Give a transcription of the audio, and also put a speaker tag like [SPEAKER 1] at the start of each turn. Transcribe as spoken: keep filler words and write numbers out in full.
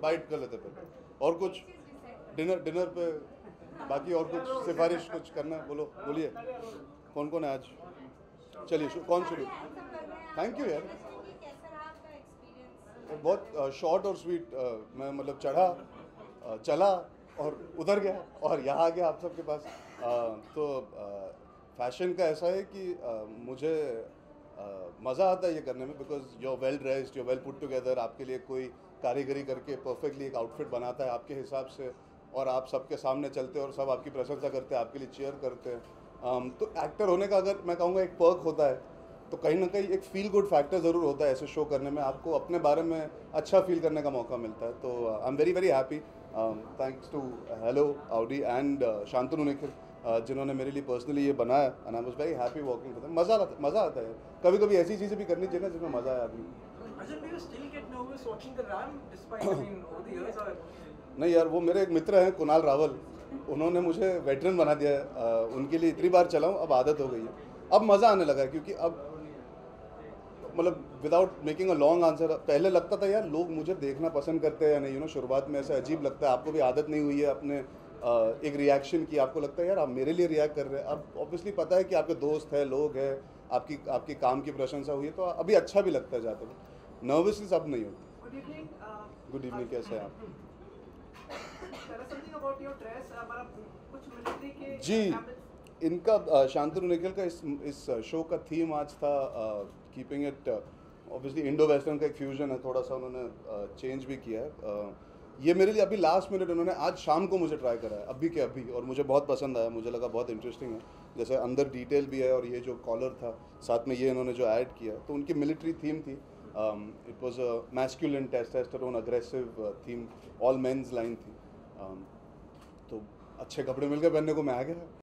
[SPEAKER 1] Bite कर लेते पहले। और कुछ डिनर डिनर पे बाकी और कुछ सिफारिश कुछ करना है, बोलो बोलिए कौन कौन है आज? चलिए शु- कौन शुरू? थैंक यू यार, बहुत शॉर्ट और स्वीट। मैं मतलब चढ़ा, अ, चला और उधर गया और यहाँ आ गया आप सबके पास। अ, तो फैशन का ऐसा है कि अ, मुझे मज़ा आता है ये करने में, because you are well dressed, you are well put together. आपके लिए कोई कारीगरी करके परफेक्टली एक आउटफिट बनाता है आपके हिसाब से, और आप सबके सामने चलते हैं और सब आपकी प्रशंसा करते हैं, आपके लिए चीयर करते हैं। um, तो एक्टर होने का अगर मैं कहूँगा एक पर्क होता है, तो कहीं ना कहीं एक फील गुड फैक्टर ज़रूर होता है ऐसे शो करने में। आपको अपने बारे में अच्छा फील करने का मौका मिलता है। तो I am very very happy, thanks to Hello Audi and Shantanu Nikhil, uh, जिन्होंने मेरे लिए पर्सनली ये बनाया, and I was very happy working with them. मज़ा आता मज़ा आता है, कभी कभी ऐसी चीज़ें भी करनी चाहिए ना जिसमें मज़ा आए आदमी।
[SPEAKER 2] Ajay, do you still get nervous watching the RAM despite, I mean, over the years or?
[SPEAKER 1] नहीं यार, वो मेरे एक मित्र हैं कुणाल रावल, उन्होंने मुझे वेटरन बना दिया है। uh, उनके लिए इतनी बार चला हूँ, अब आदत हो गई है, अब मज़ा आने लगा है। क्योंकि अब मतलब without making a long answer, पहले लगता था यार लोग मुझे देखना पसंद करते हैं या नहीं, यू नो, शुरुआत में ऐसा अजीब लगता है। आपको भी आदत नहीं हुई है अपने uh, एक रिएक्शन की, आपको लगता है यार आप मेरे लिए रिएक्ट कर रहे हैं। अब ऑब्वियसली पता है कि आपके दोस्त हैं, लोग हैं, आपकी आपकी काम की प्रशंसा हुई है, तो अभी अच्छा भी लगता है जाते हुए। नर्वसनेस अब नहीं होती।
[SPEAKER 2] Good evening. Uh,
[SPEAKER 1] good evening, कैसे हैं आप?
[SPEAKER 2] tell us something about your dress. Uh, मतलब कुछ मिलिट्री के
[SPEAKER 1] जी,
[SPEAKER 2] कैमरे-
[SPEAKER 1] इनका अ, शांतनु निखिल का इस इस शो का थीम आज था keeping it obviously Indo western का एक फ्यूजन है, थोड़ा सा उन्होंने चेंज भी किया है। अ, ये मेरे लिए अभी लास्ट मिनट उन्होंने आज शाम को मुझे ट्राई करा है, अभी के अभी, और मुझे बहुत पसंद आया, मुझे लगा बहुत इंटरेस्टिंग है। जैसे अंदर डिटेल भी है, और ये जो कॉलर था साथ में ये इन्होंने जो ऐड किया, तो उनकी मिलिट्री थीम थी। It was a masculine testosterone aggressive theme, all men's line थी। um, तो अच्छे कपड़े मिल गए पहनने को, मैं आ गया।